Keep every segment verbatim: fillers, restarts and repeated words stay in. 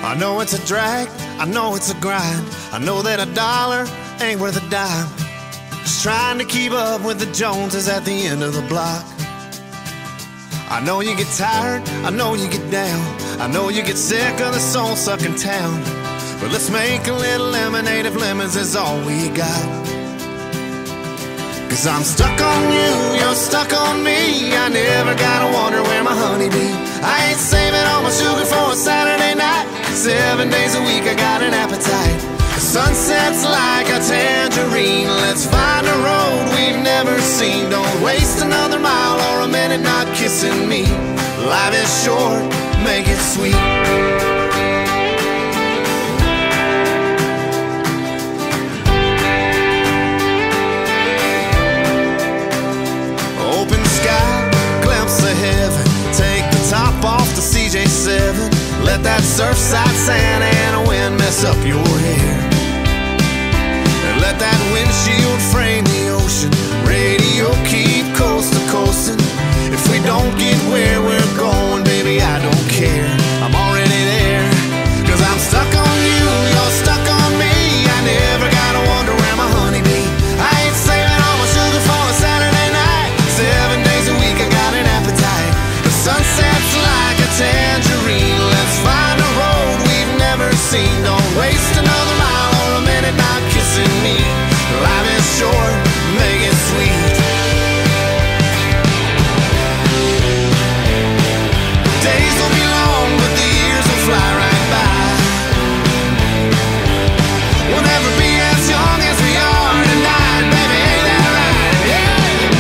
I know it's a drag, I know it's a grind. I know that a dollar ain't worth a dime. Just trying to keep up with the Joneses at the end of the block. I know you get tired, I know you get down. I know you get sick of the soul-sucking town. But let's make a little lemonade if lemons is all we got. Cause I'm stuck on you, you're stuck on me. I never gotta wonder where my honey be. I ain't saving all my sugar for a Saturday night. Seven days a week I got an appetite. The sunset's like a tangerine. Let's find a road we've never seen. Don't waste another mile or a minute not kissing me. Life is short, make it sweet. Open sky, glimpse of heaven. Take the top off the C J seven. Let that surfside sand and a wind mess up your hair. And let that windshield frame the ocean. Radio keep coast to coasting. If we don't get where we're going, baby, I don't care. I'm already there. Cause I'm stuck on you, you're stuck on me. I never gotta wonder where my honey be. I ain't saving all my sugar for a Saturday night. Seven days a week I got an appetite. The sunset's like a tangerine. Let's find a road we've never seen. Don't waste another mile or a minute not kissing me. Life is short, make it sweet. Days will be long, but the years will fly right by. We'll never be as young as we are tonight, baby, ain't that right? Yeah.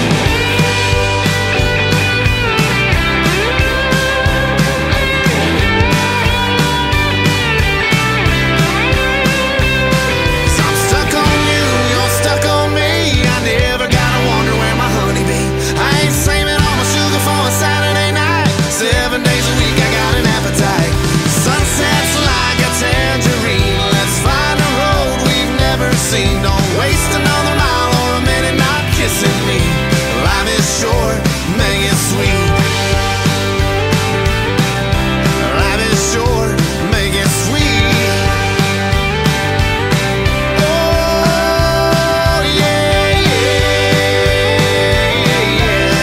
So I'm stuck on you, you're stuck on me. I never gotta wonder where my honey be. I ain't saving all my sugar for a Saturday night. Seven days a week I got an appetite. Sunset's like a tangerine. Let's find a road we've never seen. Don't waste another mile or a minute not kissing me. Life is short, make it sweet. Life is short, make it sweet. Oh yeah, yeah, yeah.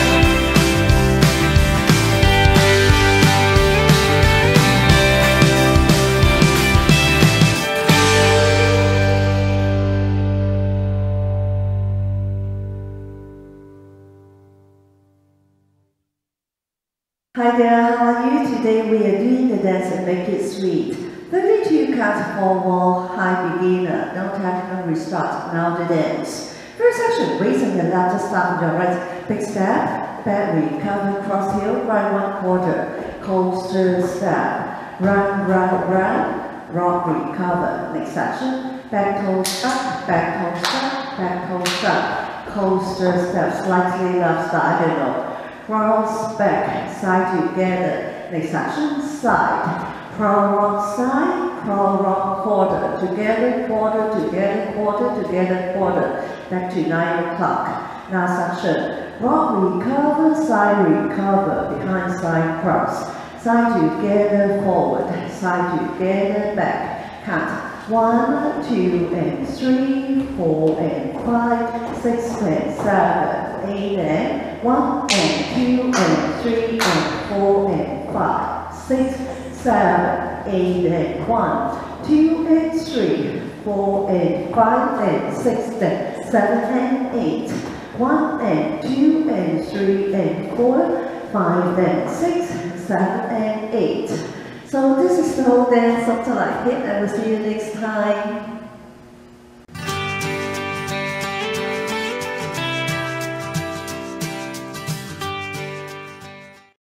Hi there, how are you? Today we are doing the dance and make it sweet. thirty-two counts forward, high beginner, no technical restart, now the dance. First section, raising the left, just start with your right, big step, back recover, cross heel, right one quarter, coaster step, run, run, run, rock recover. Next section, back toes up, back toes up, back toes up, coaster step, slightly left diagonal. Cross back, side together. Next section, side. Crawl rock side, crawl rock quarter. Together, quarter, together, quarter, together, quarter. Back to nine o'clock. Now section, rock recover, side recover. Behind side cross. Side together, forward. Side together, back. Count. One, two, and three, four, and five, six, and seven, eight, and one, and two, and three, and four, and five, six, seven, eight, and one, two, and three, four, and five, and six, and seven, and eight, one, and two, and three, and four, five, and six, seven, and eight. So this is the whole dance, something like it, and we'll see you next time.